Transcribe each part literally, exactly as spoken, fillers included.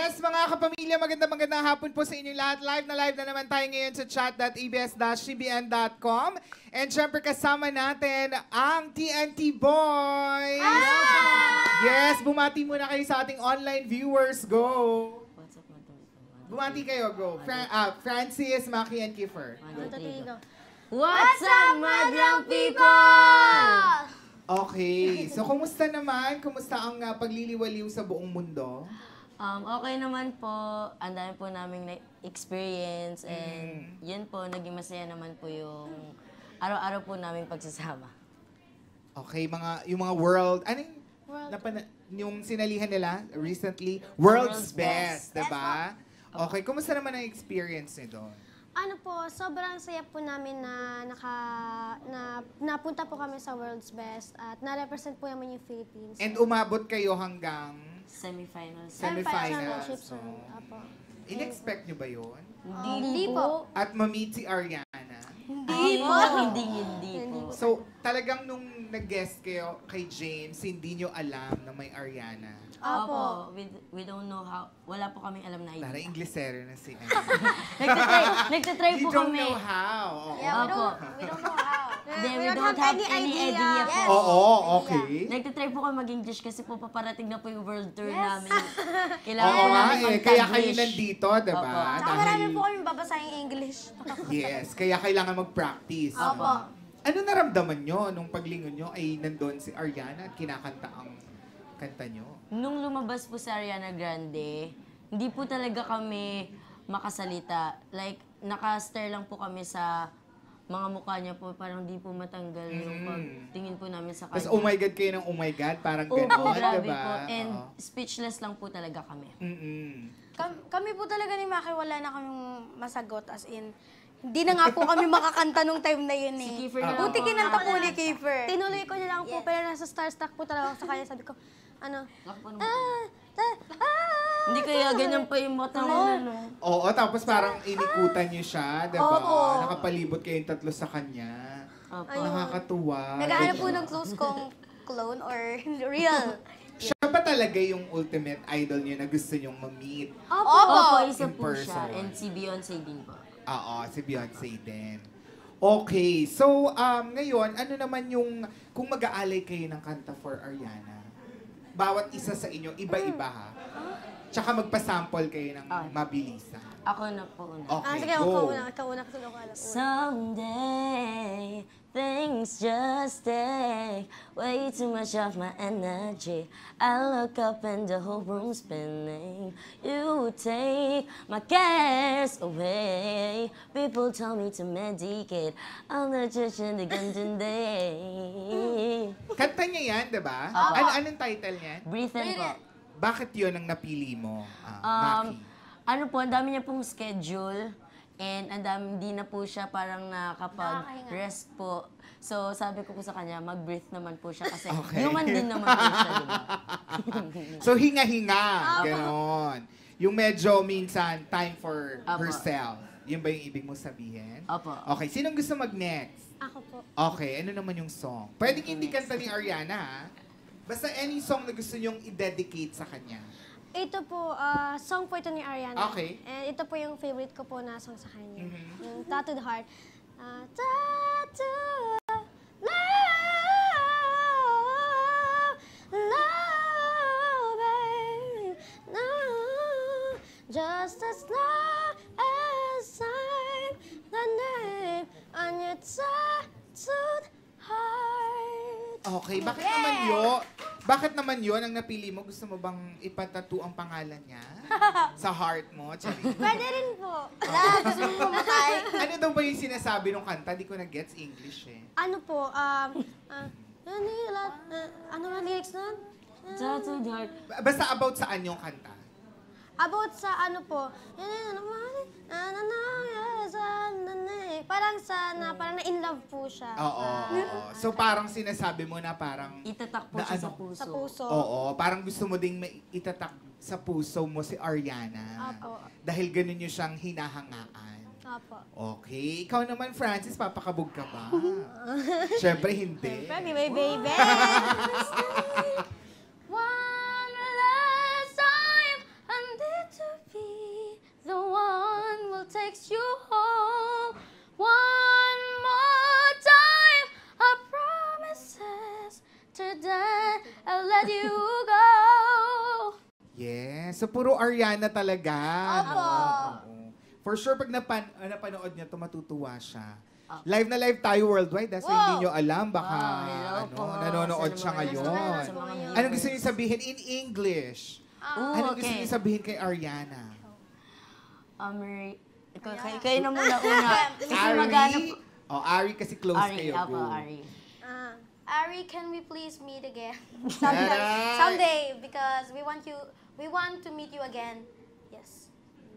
Yes, mga kapamilya, magandang magandang hapon po sa inyong lahat. Live na live na naman tayo ngayon sa chat dot a b s dash c b n dot com. And syempre kasama natin ang T N T Boys! Ah! Yes, bumati muna kayo sa ating online viewers. Go! Bumati kayo, go. Fra uh, Francis, Maki, and Kiefer. What's up, madlang people? Okay, so kumusta naman? Kumusta ang uh, pagliliwaliw sa buong mundo? Um, okay naman po. Ang dami po naming experience and mm. yun po, naging masaya naman po yung araw-araw po naming pagsasama. Okay, mga yung mga world, ano yung, world. Napana- yung sinalihan nila recently? World's, World's Best, Best. Diba? Okay, kumusta naman ang experience nito? Ano po, sobrang saya po namin na naka na napunta po kami sa World's Best at na-represent po naman yung Philippines. And umabot kayo hanggang semifinals. Semifinals. Championships. So, Apo. in-expect nyo ba yun? Hindi uh, po. At ma-meet si Ariana? Hindi po. Hindi, hindi po. So, talagang nung nag-guest kayo kay James, hindi nyo alam na may Ariana? Opo. We, we don't know how. Wala po kaming alam na idea. Tara, Inglesero na si Anne. Nagtatry, nagtatry po You don't kami. know how. Oo. Yeah, we don't, we don't know how. Then, we, we don't, don't have, have any idea, idea po. Yes. Oo, okay. Nagtatry po kami mag-English kasi po paparating na po yung world tour yes. namin. Kailangan Oo nga eh, kaya kayo nandito, diba? Tsaka Dahil... marami po kami babasahing English. Yes, kaya kailangan mag-practice. Opo. Ano naramdaman nyo nung paglingon nyo ay nandun si Ariana at kinakanta ang kanta nyo? Nung lumabas po si Ariana Grande, hindi po talaga kami makasalita. Like, naka-stare lang po kami sa mga mukha niya po. Parang di po matanggal mm. yung pagtingin po namin sa kanya. Tapos, oh my God kayo ng oh my God, parang oh, gano'n, grabe diba? po. And Oo. speechless lang po talaga kami. Mm-mm. Kam- kami po talaga ni Maki, wala na kaming masagot. As in, hindi na nga po kami makakanta nung time na yun eh. Si Kiefer na Buti lang kinanta po ni Kiefer. Tinuloy ko na lang po, pero nasa starstruck po talaga ako sa kanya. Sabi ko, ano, Lakpan mo. ah, ah, ah, Hindi kaya ganyan pa yung mata mo. Ano? Oo, tapos parang inikutan niyo siya, diba? Oo. Nakapalibot kayong tatlo sa kanya. Opo. Nakakatuwa. Naghahanap po diba? ng close kong clone or real. Siya ba talaga yung ultimate idol niyo na gusto niyong ma-meet? Opo! Opo, isa In po siya. person. And si Beyonce din po. Oo, si Beyonce din. Okay, so um, ngayon, ano naman yung, kung mag-aalay kayo ng kanta for Ariana, bawat isa sa inyo, iba-iba ha? Tsaka magpa-sample kayo ng Ah. mabilisan. Ako na po una. Okay, ah, sige, go. ikaw una, ikaw una, kasi ako alam. Someday, things just take way too much of my energy. I look up and the whole room's spinning. You take my cares away. People tell me to medicate. I'm not just in the gun day. Kanta niya yan, diba? Opo. Ano, anong title niyan? Breathe in po. Bakit yun ang napili mo, uh, Um, Maki? ano po, ang dami niya pong schedule. And ang dami, di na po siya parang nakakapag-rest po. So, sabi ko po sa kanya, mag-breathe naman po siya kasi Okay. human din naman po siya, di ba? So, hinga-hinga. Ganon. Yung medyo minsan, time for Apo. herself. Yun ba yung ibig mo sabihin? Opo. Okay, sinong gusto mag-next? Ako po. Okay, ano naman yung song? Pwedeng hindi kanta ni Ariana, ha? Basta any song na gusto nyong i-dedicate sa kanya. Ito po, ah, song po ito ni Ariana. Okay. And ito po yung favorite ko po na song sa kanya. Mhm. Yung Tattooed Heart. Uh, Tattooed love, love, babe, no, just as long as I'm the name on your tattooed heart. Okay, bakit naman yun? Bakit naman yun ang napili mo? Gusto mo bang ipatattoo ang pangalan niya? Sa heart mo? Charing. Pwede rin po. Gusto mo pumatay? Ano daw ba yung sinasabi ng kanta? Di ko na-gets English eh. Ano po, um, uh, Manila, uh, ano nga lyrics nun? Tattooed heart. Basta about saan yung kanta? About sa ano po, parang sa, na, parang na-in love po siya. Oo. oo. So parang sinasabi mo na parang... Itatak po Na siya sa ano? puso. Sa puso. Oo, parang gusto mo ding mai- itatak sa puso mo si Ariana. Apo. Dahil ganun yung siyang hinahangaan. Apo. Okay. Ikaw naman, Francis, papakabog ka ba? Siyempre, hindi. Baby, baby, baby. One last time, I need to So, puro Ariana talaga. Opo. Oo. For sure, pag napan uh, napanood niya to, matutuwa siya. Live na live tayo worldwide. Dahil hindi nyo alam, baka Wow, hello ano, po. nanonood Sa siya mga- ngayon. sa mga Anong gusto niyo sabihin in English? Ooh, Anong gusto okay. niyo sabihin kay Ariana? Um, Mary, ikaw, kayo, kayo na muna una. Kasi maghanap. Ari? O, Ari kasi close Ari, kayo. ako, Go. Ari. Ah, Ari, can we please meet again? someday, Aray! someday, because we want you, we want to meet you again. Yes.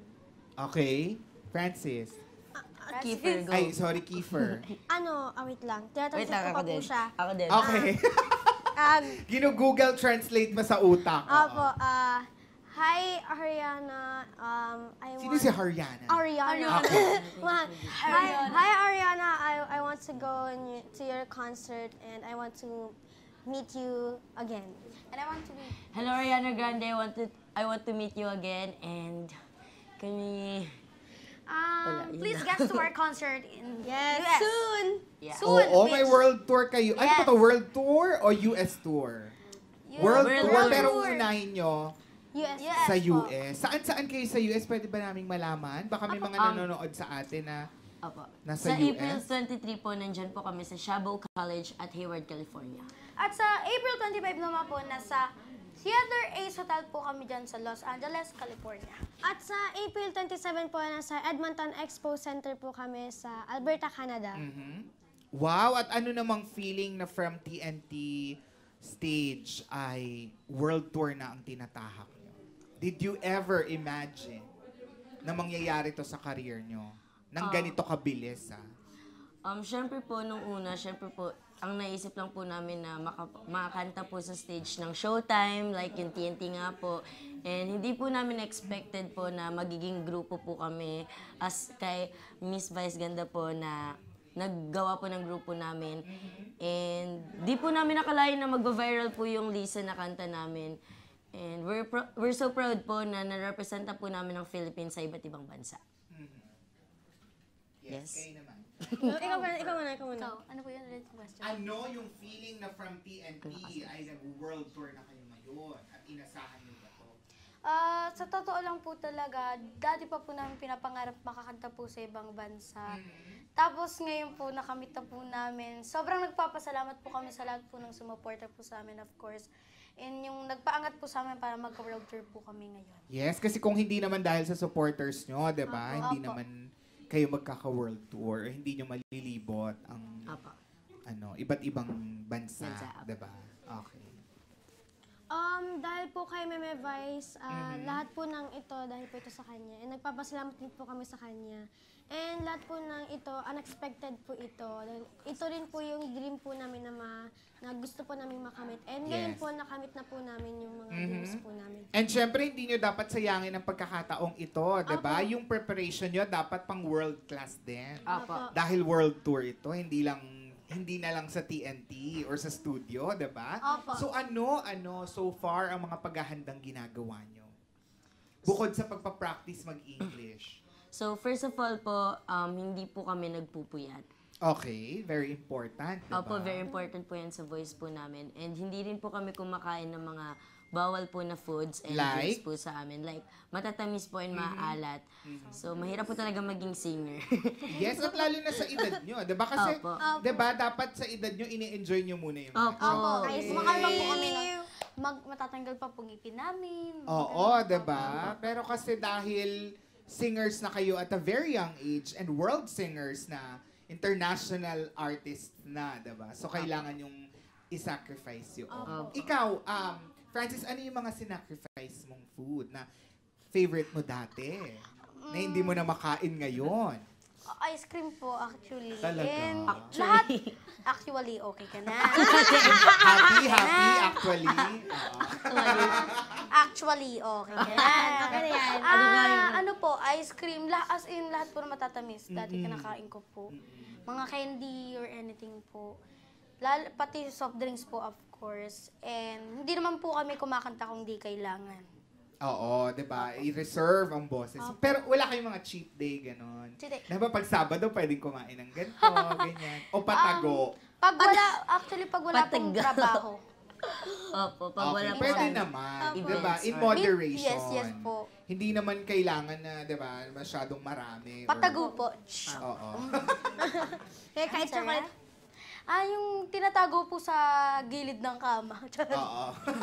Okay. Francis. Kiefer, go. Ay, sorry, Kiefer. ano, ah, wait lang. Wait Tinatranslate lang, ko ako pa po din. siya. Ako din. Okay. Ah, Gino-google translate mo sa utak. Opo, Oo. ah, hi Ariana. Um, I Sino want... si Ariana? Ariana. Okay. Ma- hi, hi Ariana. I I want to go in y- to your concert and I want to meet you again. And I want to be. Hello, Ariana Grande. I want to, I want to meet you again. And can we... Um, yun please na. guest to our concert in Yes, U S. soon. Yeah. Soon, Oo, may bitch. world tour kayo. Ano ba Yes. to? World tour o U S tour? U- World, World tour, tour. pero unahin nyo U S. Yes. sa po. U S. Saan-saan kayo sa U S? Pwede ba naming malaman? Baka may mga Um, nanonood sa atin na Opo. Nasa sa U S? April twenty-three po, nandyan po kami sa Chabot College at Hayward, California. At sa April twenty-five naman po, nasa Theater Ace Hotel po kami dyan sa Los Angeles, California. At sa April twenty-seven po, nasa Edmonton Expo Center po kami sa Alberta, Canada. Mhm. Wow, at ano namang feeling na from T N T stage ay world tour na ang tinatahak nyo? Did you ever imagine na mangyayari to sa career nyo? Nang ganito kabilis, ah? Um, syempre po, nung una, syempre po, ang naisip lang po namin na maka, makakanta po sa stage ng Showtime, like yung T N T nga po. And hindi po namin expected po na magiging grupo po kami as kay Miss Vice Ganda po na naggawa po ng grupo namin. And di po namin nakalain na magva-viral po yung Lisa na kanta namin. And we're, pro- we're so proud po na narepresenta po namin ang Philippines sa iba't ibang bansa. Yes. Kayo naman. ikaw muna, ikaw muna, ikaw muna. So, ano po yun? Ulit yung question. Ano yung feeling na from T N T ay nag-world tour na kayo ngayon at inasahan nyo ba to? Ah, sa totoo lang po talaga, dati pa po namin pinapangarap makakanta po sa ibang bansa. Tapos ngayon po, nakamit na po namin. Sobrang nagpapasalamat po kami sa lahat po ng sumuporta po sa amin, of course. And yung nagpaangat po sa amin para magka-world tour po kami ngayon. Yes, kasi kung hindi naman dahil sa supporters nyo, di ba? Opo. Hindi Opo. naman kayo magkaka-world tour, hindi nyo malilibot ang Apa. ano, iba't ibang bansa, Bansa. di ba? Okay. Um, dahil po kay Meme Vice, ah, lahat po ng ito, dahil po ito sa kanya. And nagpapasalamat din po kami sa kanya. And lahat po ng ito, unexpected po ito. Dahil ito rin po yung dream po namin na, ma, na gusto po namin makamit. And ngayon Yes. po, nakamit na po namin yung mga dreams po namin. And syempre, hindi nyo dapat sayangin ang pagkakataong ito, di ba? Yung preparation nyo dapat pang world class din. Apa. Dahil world tour ito, hindi lang hindi na lang sa T N T or sa studio, di ba? Opo. So ano, ano, so far ang mga paghahandang ginagawa nyo? Bukod sa pagpa-practice mag-English. So, first of all po, um, hindi po kami nagpupuyat. Okay, very important, di ba? Opo, very important po yan sa voice po namin. And hindi rin po kami kumakain ng mga bawal po na foods and Like? drinks po sa amin. Like, matatamis po and maalat. So, mahirap po talaga maging singer. Yes, at lalo na sa edad nyo, di ba? Kasi, Opo. di ba, dapat sa edad nyo, ini-enjoy nyo muna yung Opo. Opo, Ayos, yes. makalma po kami ng mag, matatanggal pa po ngipin namin. Oo, di ba? Pero kasi dahil singers na kayo at a very young age and world singers na, international artists na, di ba? So, kailangan yung i-sacrifice yun. Opo. Ikaw, um, Francis, ano yung mga sinacrifice mong food na favorite mo dati? Na hindi mo na makain ngayon? Uh, Ice cream po, actually. Talaga? And Actually. lahat, actually, okay ka na. Happy, happy, actually. Oo. Actually, okay ka na. Okay na yan. Ano nga yun? Ah, ano po, ice cream, la, as in lahat po na matatamis. Dati kinakain ko po. Mga candy or anything po. Lalo, pati soft drinks po, of course. And hindi naman po kami kumakanta kung di kailangan. Oo, di ba? I-reserve ang boses. Pero wala kayong mga cheat day, ganon. Cheat day. Di ba pag Sabado, pwedeng kumain ng ganito, ganyan. O patago. Pag wala, actually, pag wala pong Patago. trabaho. Opo, pag wala po Pwede kami. naman, Opo. di ba? In Events. moderation. Yes, yes po. Hindi naman kailangan na, di ba, masyadong marami. or- Patago po. Oo. Kaya kahit chocolate, Ah, yung tinatago po sa gilid ng kama. Oo.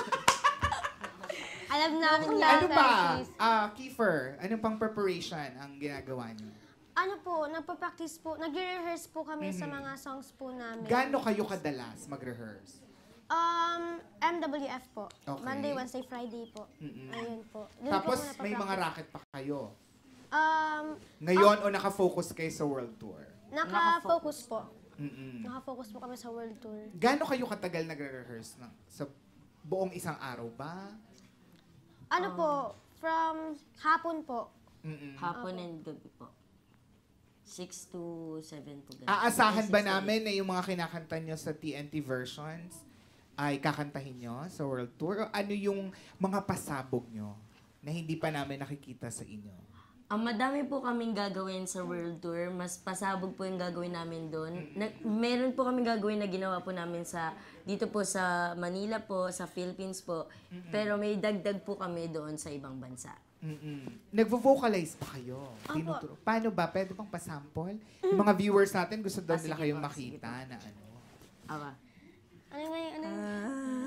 alam namin ano lahat. pa? Ah, Kiefer, anong pang preparation ang ginagawa niyo? Ano po, nagpa-practice po, nagre-rehearse po kami Mm-hmm. sa mga songs po namin. Gaano kayo kadalas mag-rehearse? Um, M W F po. Okay. Monday, Wednesday, Friday po. Mm-mm. Ayun po. Doon Tapos po may mga napapractice. racket pa kayo. Um, Ngayon o nakafocus kayo sa world tour? naka-focus po. Mm-mm. Naka-focus po kami sa world tour. Gaano kayo katagal nagre-rehearse ng sa buong isang araw ba? Ano po, from hapon po. Mm-mm. Hapon and gabi po. six to seven po. ganun. Aasahan ba Ay, six to namin na yung mga kinakanta nyo sa T N T versions ay kakantahin nyo sa world tour? O ano yung mga pasabog nyo na hindi pa namin nakikita sa inyo? Ang madami po kaming gagawin sa World Tour. Mas pasabog po yung gagawin namin doon. Na, meron po kaming gagawin na ginawa po namin sa dito po sa Manila po, sa Philippines po. Pero may dagdag po kami doon sa ibang bansa. Mm-mm. Nagvo-vocalize pa kayo? Tinuturo. Paano ba? Pwede pang pasample? Yung mga viewers natin gusto daw Ah, nila sige kayong po, makita na ano. Awa. Ano nga yung, ano yung,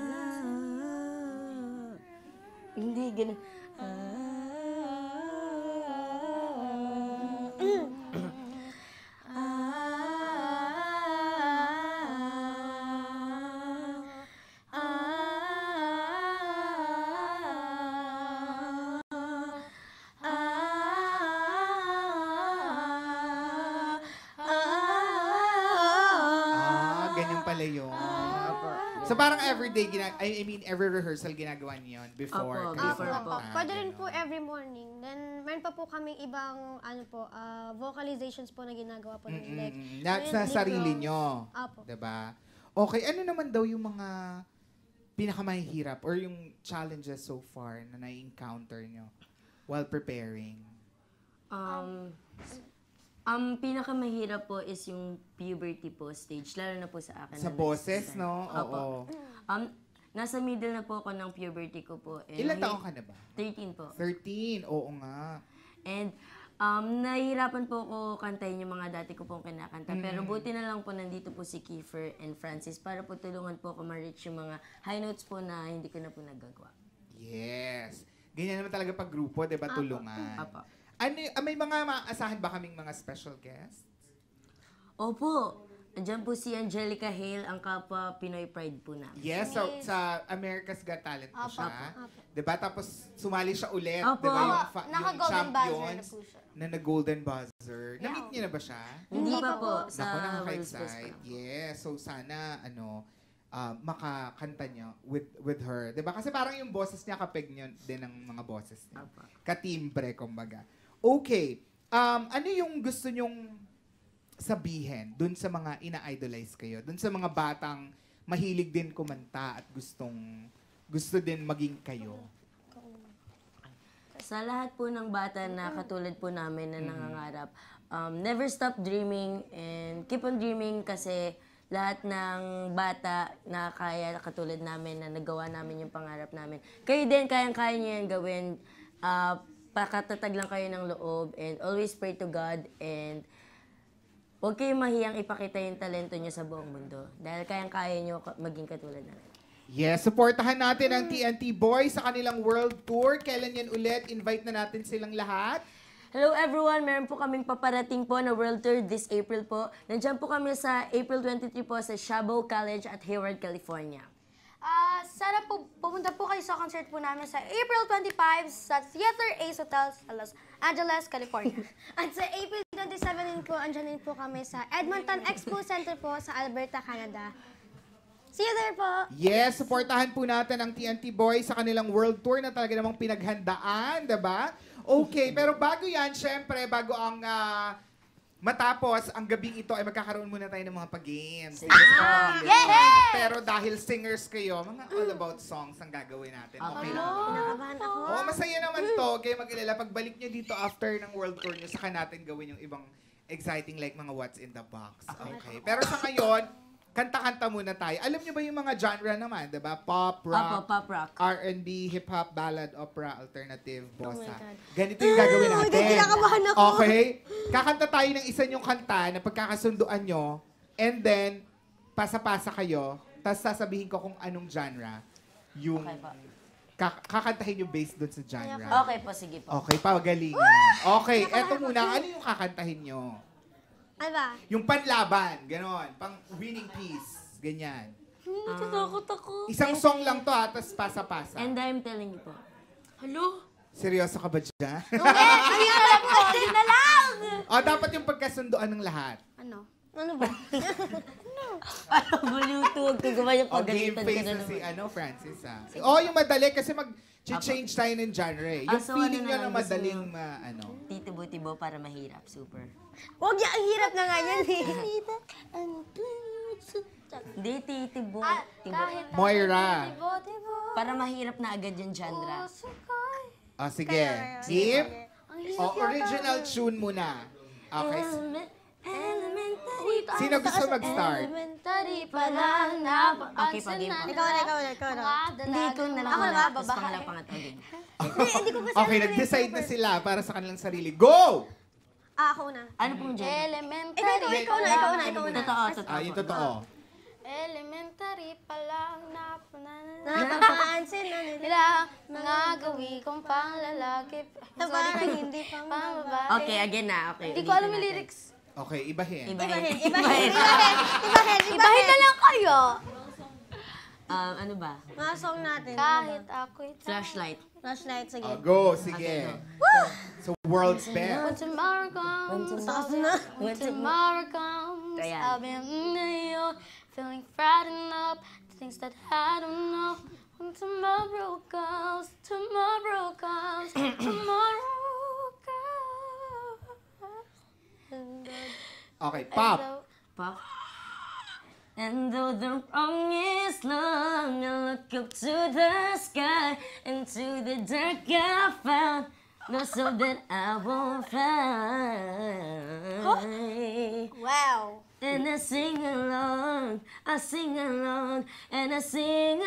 Ah, hindi, ganun. Ah, Ah, ganyan pala yun. So parang everyday, gina- I I mean every rehearsal ginagawa niyo yun before Opo, kayo before kumanta, po. Pwede rin gano'n. po every morning. Then, meron pa po kaming ibang, ano po, ah, vocalizations po na ginagawa po namin. Like, Mm-mm. Na, meron sa lip sarili rolls. nyo. Apo. Diba? Okay, ano naman daw yung mga pinakamahihirap or yung challenges so far na na-encounter nyo while preparing? Um, ang pinakamahirap po is yung puberty po stage, lalo na po sa akin. Sa na boses, next no? time. Opo. Oo. Um, nasa middle na po ako ng puberty ko po. and Ilan nahi- taong ka na ba? thirteen po. thirteen, oo nga. And um, nahihirapan po ako kantahin yung mga dati ko pong kinakanta. Mm. Pero buti na lang po nandito po si Kiefer and Francis para po tulungan po ako ma-reach yung mga high notes po na hindi ko na po nagagawa. Yes. Ganyan naman talaga pag grupo, di ba? Tulungan. Apo. Ano, y- ah, may mga maasahan ba kaming mga special guests? Opo. Andiyan po si Angelica Hale, ang kapwa Pinoy Pride po namin. Yes, so, sa America's Got Talent po Apo, siya. apo. Diba? Tapos sumali siya ulit. Apo. Diba? Yung, Opo, fa- yung naka-golden buzzer na champions po siya. na nag-golden buzzer. Na-meet niyo na ba siya? Hindi pa po Naku, sa World's Best nakaka-excite. pa. Yes. So, sana, ano, ah, makakanta niyo with with her. Diba? Kasi parang yung boses niya kapeg niyo din ng mga boses niya. Apo. Katimbre, kumbaga. Okay. Um, ano yung gusto nyong sabihin dun sa mga ina-idolize kayo? Dun sa mga batang mahilig din kumanta at gustong gusto din maging kayo? Sa lahat po ng bata na katulad po namin na nangangarap, um, never stop dreaming and keep on dreaming kasi lahat ng bata na kaya katulad namin na nagawa namin yung pangarap namin. Kayo din, kayang-kaya niyo yan gawin. Uh, pakatatag lang kayo ng loob and always pray to God and huwag kayong mahiyang ipakita yung talento niyo sa buong mundo dahil kayang-kaya niyo ka- maging katulad namin. Yes, supportahan natin ang T N T Boys sa kanilang world tour. Kailan yan ulit? Invite na natin silang lahat. Hello everyone! Meron po kaming paparating po na World Tour this April po. Nandiyan po kami sa April twenty-three po sa Chabot College at Hayward, California. Ah, sana po pumunta po kayo sa concert po namin sa April twenty-five sa Theater Ace Hotel sa Los Angeles, California. At sa April twenty-seven din po, andyan din po kami sa Edmonton Expo Center po sa Alberta, Canada. See you there po! Yes, supportahan po natin ang T N T Boys sa kanilang world tour na talaga namang pinaghandaan, diba? Okay, pero bago yan, syempre, bago ang ah, matapos, ang gabing ito ay magkakaroon muna tayo ng mga pag-games. Pero dahil singers kayo, mga all about songs ang gagawin natin. Okay lang. Kinakabahan ako. Oo, masaya naman to. Kaya mag-ilala, pagbalik nyo dito after ng world tour nyo, saka natin gawin yung ibang exciting like mga what's in the box. Okay. Pero sa ngayon, kanta-kanta muna tayo. Alam niyo ba yung mga genre naman, di ba? Pop, rock, Opo, pop rock. R and B, hip-hop, ballad, opera, alternative, bossa. God. Ganito yung gagawin natin. kinakabahan ako. Okay? Kakanta tayo ng isa yung kanta na pagkakasunduan nyo, and then, pasa-pasa kayo, tapos sasabihin ko kung anong genre yung Okay po. kak- kakantahin yung based doon sa genre. Okay po, sige po. Okay, pagalingan. Okay, eto muna. Ano yung kakantahin nyo? Ano ba? Yung panlaban, ganon. Pang winning piece, ganyan. Natatakot ako. Isang song lang to ha, tapos pasa-pasa. And I'm telling you po. Hello? Seryoso ka ba dyan? Ay, alam ko, yun na lang! O, dapat yung pagkasunduan ng lahat. Ano? Ano ba? Ano, Bluetooth. Kung gumawa yung O, game pagalitan ko face na na si naman. ano, Francis ha. O, yung madali kasi mag-change tayo ng genre eh. Yung Ah, so feeling ano nyo na na lang, gusto madaling, nyo? ma, ano. Titibo-tibo para mahirap. Super. Huwag niya, ang hirap na nga yan eh. Hindi, titibo. Ah, Tibo. kahit Moira. tibo, tibo. Para mahirap na agad yung genre. Puso ko'y O, sige. Keep. ang hirap O, yata. original tune muna. Okay. Element- elementary. Wait, ah, Sino gusto mag-start? elementary pa lang napapansin Okay, pag-game po. Ikaw na, ikaw na, ikaw na. Hindi ko na lang. Ako na ba? Tapos pangalang pangatlo din. Hindi ko kasi Okay, nag-decide na sila para sa kanilang sarili. Go! Ah, ako na. Ano pong genre? Elementary Ikaw, ikaw, ikaw na, ikaw na, ikaw na. Totoo, totoo. Ah, yung totoo. Elementary pa lang napapansin Napapansin na nila. nila mga gawi kong panglalaki. Na parang hindi pa Pambabae. Okay, again na. Okay, Hindi ko alam yung ulitin natin. lyrics. Okay, ibahin. Ibahin. Ibahin, ibahin, ibahin, ibahin, Ibahin na lang kayo. Um, ano ba? Mga song natin. Kahit ako'y Flashlight. Flashlight, sige. Ah, go, sige. So, world's best. When tomorrow comes, I'll be, when tomorrow comes, Ayan. I'll be in you, feeling frightened up, things that I don't know. When tomorrow comes, tomorrow comes, tomorrow comes. And the- Okay, and pop. the- Pop. And though the wrong is long, I look up to the sky, into the dark I found no soul that I won't find. Wow. And I sing along, I sing along, and I sing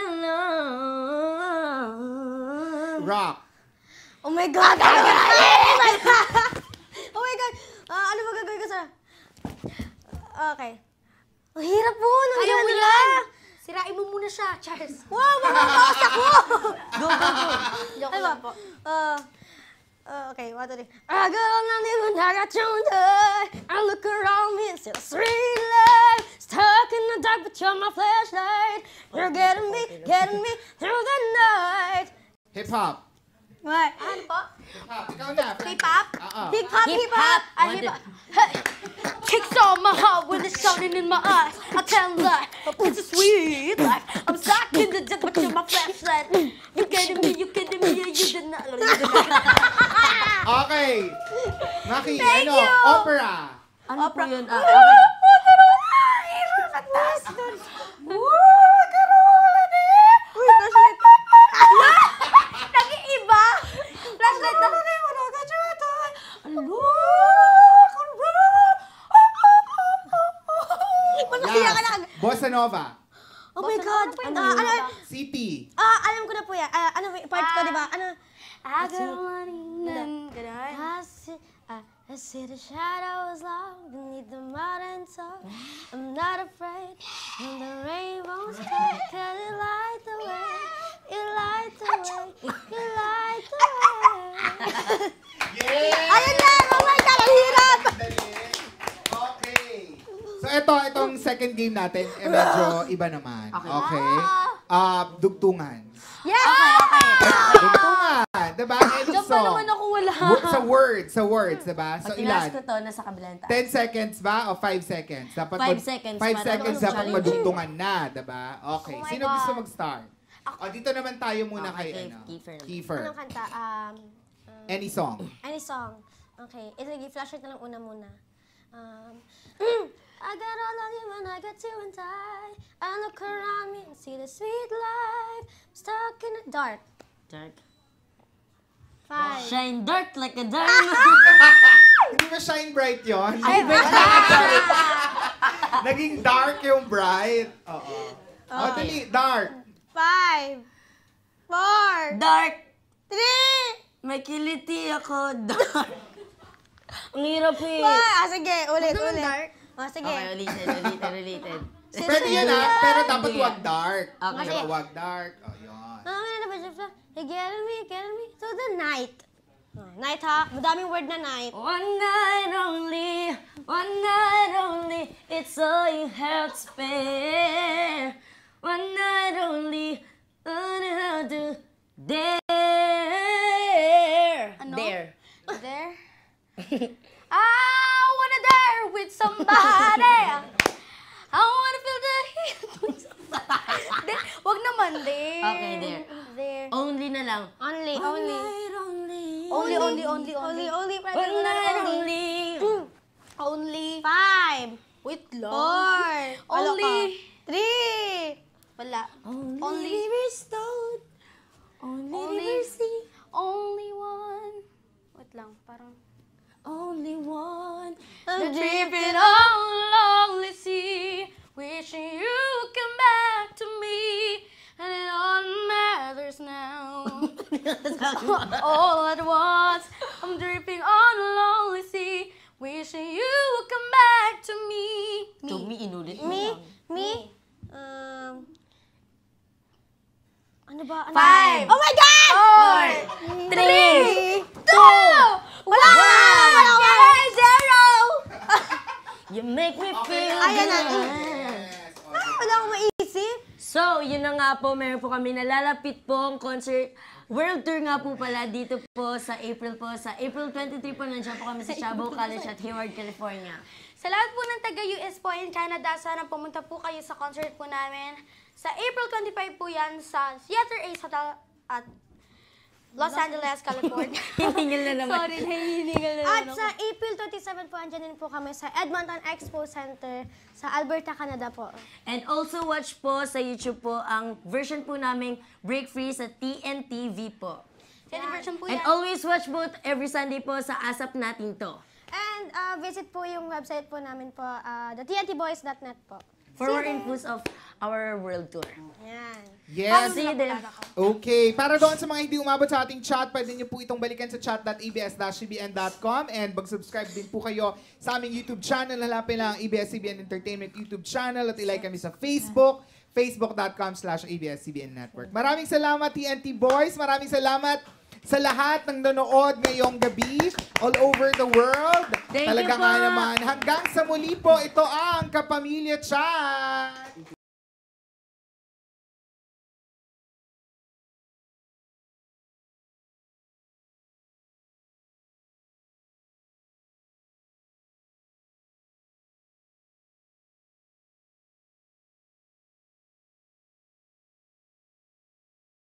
along. Rock. Oh my God! Oh my God! Oh my God! Ah, ano ba gagawin ko sa... Okay. Ang hirap po! Nang Kaya mo nila! yan! Sirain mo muna siya, Charles. Wow! Makakaos ako! Go, go, go. Joke Ano lang ba? po. Uh, uh, okay, one, two, three. I got on the even I got you die. I look around me and see the street light. Stuck in the dark, but you're my flashlight. You're getting me, getting me through the night. Hip-hop. What? Ano po? Hip-hop. Ikaw na, Francis. Hip-hop? Oo. Hip-hop, Hip-hop. hip-hop. Ah, hip-hop. Hey! Kicks on my heart when it's shining in my eyes. I can't lie, it's a sweet life. I'm stuck in the dark, but you're my flashlight. You getting me, you getting me, you did not. You did not. Okay. Maki, Thank ano? you. Opera. Ano po yun? Ah, okay. Uy, flashlight. Nag-iiba! Flashlight na. Magkasiya ka lang. Last. Bossa Nova. Oh my God. Ano Ah, ano? City. Ah, alam ko na po yan. Ah, ano, part ko, di ba? Ano? I got money, none, ganun. I see, I, I see the shadows long beneath the mountain top. I'm not afraid when the rainbows come. Cause it light the way, it light the way, it light the way. Yeah! Ayun na! Oh my God! Ang hirap! Okay. So, ito, itong second game natin, eh, medyo iba naman. Okay. Ah, dugtungan. Yes! Dugtungan. Diba? Any Diyan pa song. naman ako wala. Wo- Sa words, sa words, diba? So, Pag tinaas ko ilan? to, nasa kabilang taas. ten seconds ba o five seconds? Dapat Five mag- seconds, five para seconds ano, dapat challenge. madugtungan na, diba? Okay. Oh my Sino God. gusto mag-start? O, dito naman tayo muna Okay, kay, kay ano? Kiefer. Kiefer. Anong kanta? Um, um, Any song. any song. Okay. Ilagay flashlight na lang una muna. Um, I got all of you when I got you and I. I look around me and see the sweet life. I'm stuck in the dark. Dark. Five. Shine dark like a diamond. Hindi ba Shine Bright yun? Ay, Naging dark yung bright. Oo. Oh, dali, dark. Five, four, Dark. three, May kiliti ako. Dark. Ang hirap eh. four. Ah, sige, ulit, ulit. dark? Ah, sige. Okay, ulitin, ulitin, ulitin. Pwede yan ah, pero dapat Hindi. wag dark. Okay. Diba, wag dark. Oh, yun. Ah, ano na ba siya? Hey, get me, get me to the night. Oh, night ha? Madaming word na night. One night only, one night only, it's all you have to spare. One night only, learn how to dare. Ano? Dare. There? I wanna dare with somebody. I wanna feel the heat with somebody. There. Wag naman, there. Okay, there. There. Only na lang. Only, One only. night only. Only, only, only, Only, only. only. Pwede One ko na night only. only. Only. Five, Wait lang. four, Only. three, Wala. Only, Only. restored. Only, Only. mercy. Only one. Wait lang, parang... Only one. I'm Dripping on lonely sea, wishing you would come back to me, and it all matters now. All at once, I'm dripping on a lonely sea, wishing you would come back to me. To me, inulit mo Me, lang. me, um, ano ba? Ano Five. Oh my God! Four, Three, two, wala! Wala! Wala! zero. You make me feel Ayan na. good. Yes. Oh, Ah, wala akong maisip. So, yun na nga po, meron po kami nalalapit pong concert. World tour nga po pala dito po sa April po. Sa April twenty-three po, nandiyan po kami sa Cabo College at Hayward, California. Sa lahat po ng taga-U S po in Canada, sana pumunta po kayo sa concert po namin. Sa April twenty-five po yan sa Theater Ace Hotel at Los Angeles, California. Hiningal na naman. Sorry, nahihiningal na At naman sa ako. April twenty-seven po, andyan din po kami sa Edmonton Expo Center sa Alberta, Canada po. And also watch po sa YouTube po ang version po naming Break Free sa T N T V po. Celebration po And yan. always watch po every Sunday po sa Asap Natin To. And uh, visit po yung website po namin po, uh, the T N T boys dot net po. For more infos of our world tour. Yan. Yes. See you there. Okay. Para doon sa mga hindi umabot sa ating chat, pwede niyo po itong balikan sa chat dot a b s dash c b n dot com and mag-subscribe din po kayo sa aming YouTube channel. Hanapin lang ang A B S C B N Entertainment YouTube channel at ilike kami sa Facebook, facebook dot com slash A B S C B N Network. Maraming salamat T N T Boys. Maraming salamat sa lahat ng nanood ngayong gabi all over the world. Thank Talaga you nga po. naman. Hanggang sa muli po, ito ang Kapamilya Chat.